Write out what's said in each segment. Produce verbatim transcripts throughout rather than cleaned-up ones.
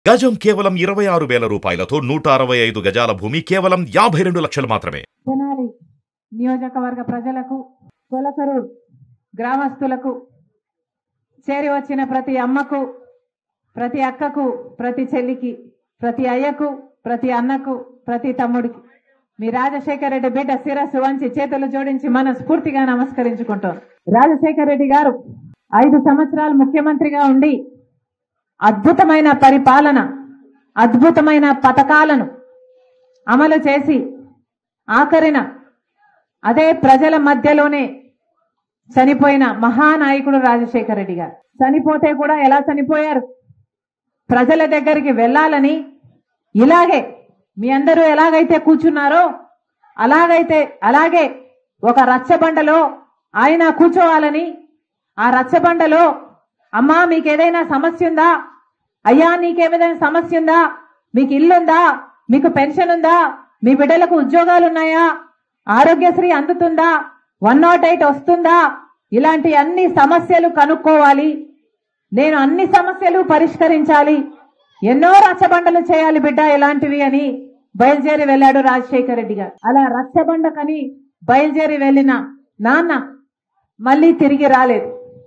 గజం కేవలం ఇరవై ఆరు వేల రూపాయలతో నూట అరవై ఐదు గజాల భూమి కేవలం యాభై రెండు లక్షలు మాత్రమే. తెనాలి నియోజకవర్గ ప్రజలకు, కొలకరు గ్రామస్తులకు, చేరి వచ్చిన ప్రతి అమ్మకు, ప్రతి అక్కకు, ప్రతి చెల్లికి, ప్రతి అయ్యకు, ప్రతి అన్నకు, ప్రతి తమ్ముడికి మీ రాజశేఖర రెడ్డి బిడ్డ శిరస్సు వంచి చేతులు జోడించి మనస్ఫూర్తిగా నమస్కరించుకుంటాం. రాజశేఖర రెడ్డి గారు ఐదు సంవత్సరాలు ముఖ్యమంత్రిగా ఉండి అద్భుతమైన పరిపాలన, అద్భుతమైన పథకాలను అమలు చేసి ఆఖరిన అదే ప్రజల మధ్యలోనే చనిపోయిన మహానాయకుడు రాజశేఖర రెడ్డి గారు. చనిపోతే కూడా ఎలా చనిపోయారు? ప్రజల దగ్గరికి వెళ్ళాలని, ఇలాగే మీ అందరూ ఎలాగైతే కూర్చున్నారో అలాగైతే అలాగే ఒక రచ్చబండలో ఆయన కూర్చోవాలని, ఆ రచ్చబండలో అమ్మా మీకు ఏదైనా సమస్య ఉందా, అయ్యా నీకేమైనా సమస్య ఉందా, మీకు ఇల్లుందా, మీకు పెన్షన్ ఉందా, మీ బిడ్డలకు ఉద్యోగాలు ఉన్నాయా, ఆరోగ్యశ్రీ అందుతుందా, వన్ నాట్ ఎయిట్ వస్తుందా, ఇలాంటి అన్ని సమస్యలు కనుక్కోవాలి, నేను అన్ని సమస్యలు పరిష్కరించాలి, ఎన్నో రచ్చబండలు చేయాలి బిడ్డ ఇలాంటివి అని బయలుదేరి వెళ్ళాడు రాజశేఖర రెడ్డి గారు. అలా రచ్చబండకని బయలుదేరి వెళ్ళిన నాన్న మళ్ళీ తిరిగి రాలేదు.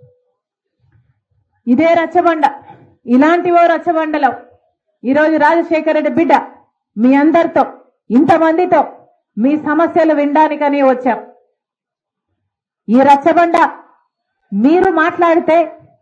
ఇదే రచ్చబండ, ఇలాంటివో రచ్చబండలో ఈరోజు రాజశేఖర రెడ్డి బిడ్డ మీ అందరితో, ఇంతమందితో మీ సమస్యలు వినడానికని వచ్చాం. ఈ రచ్చబండ మీరు మాట్లాడితే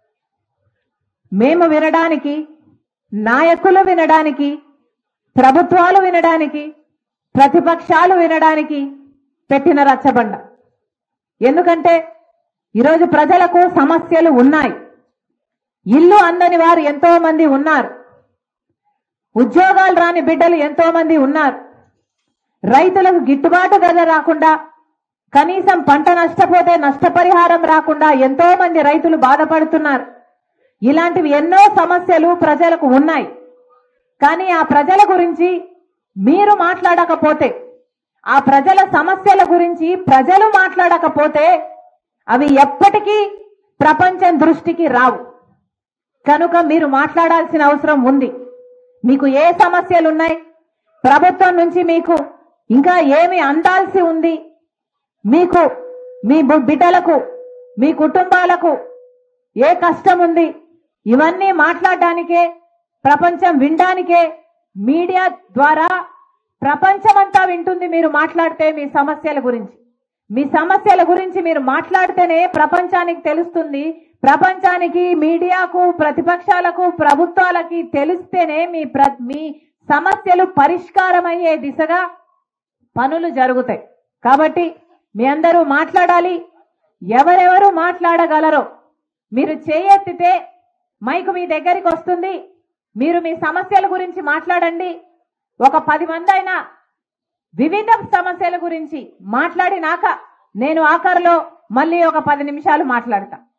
మేము వినడానికి, నాయకులు వినడానికి, ప్రభుత్వాలు వినడానికి, ప్రతిపక్షాలు వినడానికి పెట్టిన రచ్చబండ. ఎందుకంటే ఈరోజు ప్రజలకు సమస్యలు ఉన్నాయి. ఇల్లు అందని వారు ఎంతో మంది ఉన్నారు, ఉద్యోగాలు రాని బిడ్డలు ఎంతో మంది ఉన్నారు, రైతులకు గిట్టుబాటు ధర రాకుండా, కనీసం పంట నష్టపోతే నష్టపరిహారం రాకుండా ఎంతో మంది రైతులు బాధపడుతున్నారు. ఇలాంటివి ఎన్నో సమస్యలు ప్రజలకు ఉన్నాయి. కానీ ఆ ప్రజల గురించి మీరు మాట్లాడకపోతే, ఆ ప్రజల సమస్యల గురించి ప్రజలు మాట్లాడకపోతే అవి ఎప్పటికీ ప్రపంచం దృష్టికి రావు. కనుక మీరు మాట్లాడాల్సిన అవసరం ఉంది. మీకు ఏ సమస్యలు ఉన్నాయి, ప్రభుత్వం నుంచి మీకు ఇంకా ఏమి అందాల్సి ఉంది, మీకు మీ బిడ్డలకు, మీ కుటుంబాలకు ఏ కష్టం ఉంది, ఇవన్నీ మాట్లాడడానికే, ప్రపంచం వినడానికే మీడియా ద్వారా ప్రపంచమంతా వింటుంది. మీరు మాట్లాడితే మీ సమస్యల గురించి, మీ సమస్యల గురించి మీరు మాట్లాడితేనే ప్రపంచానికి తెలుస్తుంది. ప్రపంచానికి, మీడియాకు, ప్రతిపక్షాలకు, ప్రభుత్వాలకి తెలిస్తేనే మీ ప్ర మీ సమస్యలు పరిష్కారమయ్యే దిశగా పనులు జరుగుతాయి. కాబట్టి మీ అందరూ మాట్లాడాలి. ఎవరెవరు మాట్లాడగలరో మీరు చేయెత్తితే మైకు మీ దగ్గరికి వస్తుంది. మీరు మీ సమస్యల గురించి మాట్లాడండి. ఒక పది మంది అయినా వివిధ సమస్యల గురించి మాట్లాడినాక నేను ఆఖరిలో మళ్ళీ ఒక పది నిమిషాలు మాట్లాడతా.